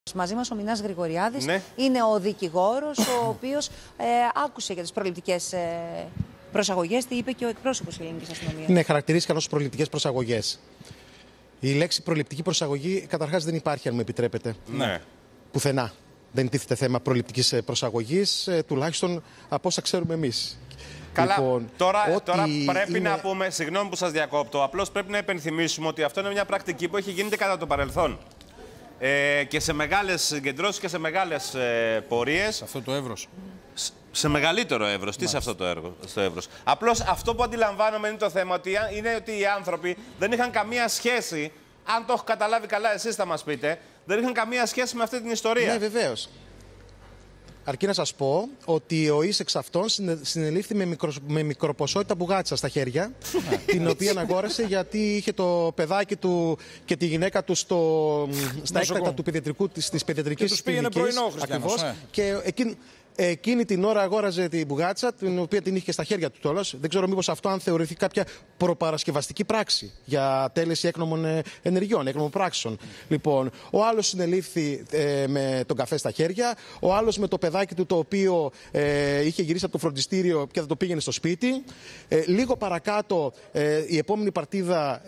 Μαζί μας ο Μινάς Γρηγοριάδης, ναι. Είναι ο δικηγόρος ο οποίος άκουσε για τις προληπτικές προσαγωγές. Τι είπε και ο εκπρόσωπος της ελληνικής αστυνομίας. Ναι, χαρακτηρίστηκαν ως προληπτικές προσαγωγές. Η λέξη προληπτική προσαγωγή καταρχάς δεν υπάρχει, αν μου επιτρέπετε. Ναι. Πουθενά. Δεν τίθεται θέμα προληπτικής προσαγωγής, τουλάχιστον από όσα ξέρουμε εμείς. Καλά, Λοιπόν, τώρα πρέπει είναι... να πούμε, συγγνώμη που σας διακόπτω, απλώς πρέπει να υπενθυμίσουμε ότι αυτό είναι μια πρακτική που έχει γίνει και κατά το παρελθόν. Και σε μεγάλες συγκεντρώσεις και σε μεγάλες πορείες. Σε αυτό το εύρος. Σε μεγαλύτερο εύρος. Τι σε αυτό το εύρος. Απλώς αυτό που αντιλαμβάνομαι είναι το θέμα είναι ότι οι άνθρωποι δεν είχαν καμία σχέση. Αν το έχω καταλάβει καλά, εσείς θα μας πείτε, δεν είχαν καμία σχέση με αυτή την ιστορία. Ναι, βεβαίως. Αρκεί να σας πω ότι ο εις εξ αυτών συνελήφθη με μικροποσότητα μπουγάτσα στα χέρια, την οποία αγόρασε γιατί είχε το παιδάκι του και τη γυναίκα του στα έκτακτα του της παιδιατρικής τους πήγαινε πρωινό, Χριστιανός. Και εκείνη την ώρα αγόραζε την μπουγάτσα, την οποία την είχε και στα χέρια του κιόλας. Δεν ξέρω μήπως αυτό αν θεωρηθεί κάποια προπαρασκευαστική πράξη για τέλεση έκνομων ενεργειών, έκνομων πράξεων. Λοιπόν, ο άλλος συνελήφθη με τον καφέ στα χέρια, ο άλλος με το παιδάκι του το οποίο είχε γυρίσει από το φροντιστήριο και θα το πήγαινε στο σπίτι. Λίγο παρακάτω, η επόμενη παρτίδα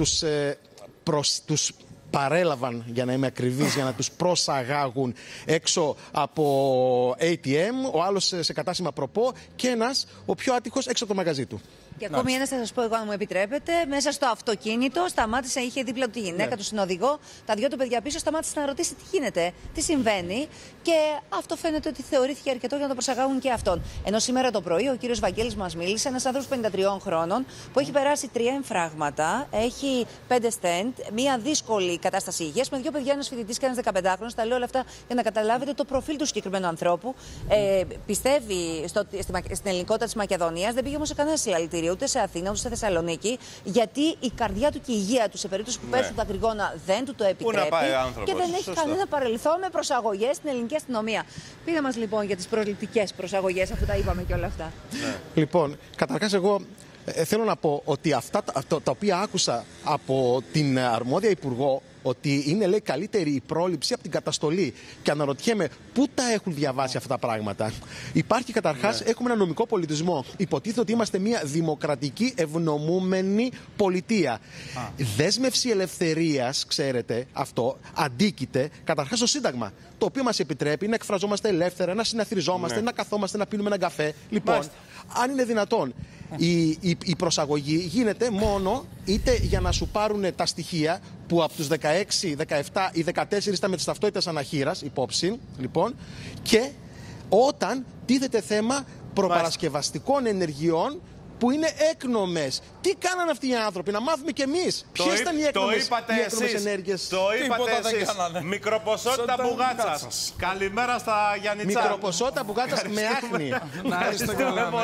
τους παρέλαβαν, για να είμαι ακριβής, για να τους προσαγάγουν έξω από ATM, ο άλλος σε κατάστημα προπό και ένας, ο πιο άτυχος, έξω από το μαγαζί του. Και ακόμη ένας, θα σας πω εγώ, αν μου επιτρέπετε, μέσα στο αυτοκίνητο σταμάτησε, είχε δίπλα του τη γυναίκα του συνοδηγό, τα δυο του παιδιά πίσω, σταμάτησε να ρωτήσει τι γίνεται, τι συμβαίνει. Και αυτό φαίνεται ότι θεωρήθηκε αρκετό για να το προσαγάγουν και αυτόν. Ενώ σήμερα το πρωί ο κύριος Βαγγέλης μας μίλησε, ένας άνθρωπος 53 χρόνων, που έχει περάσει 3 εμφράγματα, έχει 5 στεντ, μια δύσκολη κατάσταση υγείας, με 2 παιδιά, ένας φοιτητής και ένας 15χρονος. Τα λέω όλα αυτά για να καταλάβετε το προφίλ του συγκεκριμένου ανθρώπου. Πιστεύει στην ελληνικότητα της Μακεδονίας, δεν πήγε όμως σε κανένα συλλαλητήριο, ούτε σε Αθήνα, ούτε σε Θεσσαλονίκη, γιατί η καρδιά του και η υγεία του, σε περίπτωση που πέσουν τα τριγώνα, δεν του το επιτρέπει. Και δεν έχει κανένα παρελθόν με προσαγωγές στην ελληνική αστυνομία. Πείτε μας λοιπόν για τις προληπτικές προσαγωγές, αφού τα είπαμε και όλα αυτά. Ναι. Λοιπόν, καταρχάς εγώ θέλω να πω ότι αυτά τα οποία άκουσα από την αρμόδια υπουργό, ότι είναι, λέει, καλύτερη η πρόληψη από την καταστολή. Και αναρωτιέμαι πού τα έχουν διαβάσει αυτά τα πράγματα. Υπάρχει καταρχάς, έχουμε ένα νομικό πολιτισμό. Υποτίθεται ότι είμαστε μια δημοκρατική, ευνομούμενη πολιτεία. Δέσμευση ελευθερίας, ξέρετε, αυτό αντίκειται καταρχάς στο Σύνταγμα. Το οποίο μας επιτρέπει να εκφραζόμαστε ελεύθερα, να συναθριζόμαστε, να καθόμαστε, να πίνουμε έναν καφέ. Λοιπόν, αν είναι δυνατόν, η προσαγωγή γίνεται μόνο είτε για να σου πάρουν τα στοιχεία που από τους 16, 17 ή 14 ήταν με τις ταυτότητες αναχείρας υπόψη, λοιπόν, και όταν τίθεται θέμα προπαρασκευαστικών ενεργειών που είναι έκνομες. Τι κάνανε αυτοί οι άνθρωποι, να μάθουμε κι εμείς. Ποιες ήταν οι έκνομες ενέργειες. Το είπατε εσείς. Μικροποσότητα μπουγάτσας. Καλημέρα στα Γιαννιτσά. Μικροποσότητα μπουγάτσας με άχνη. Να είστε καλά.